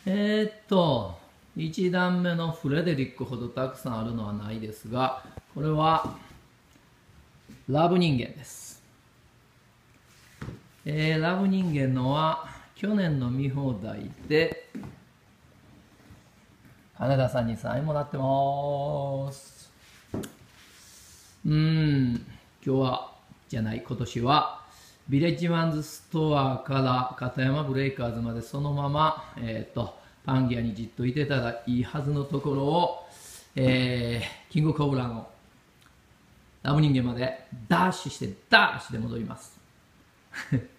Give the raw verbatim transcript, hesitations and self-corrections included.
えー、っと、いち段目のフレデリックほどたくさんあるのはないですが、これはラブ人間です。えー、ラブ人間のは去年の見放題で、金田さんにサインもらってます。うーん、今日は、じゃない、今年は、ビレッジマンズストアから片山ブレイカーズまでそのまま、えー、とパンギアにじっといてたらいいはずのところを、えー、キングコブラのラブ人間までダッシュしてダッシュで戻ります。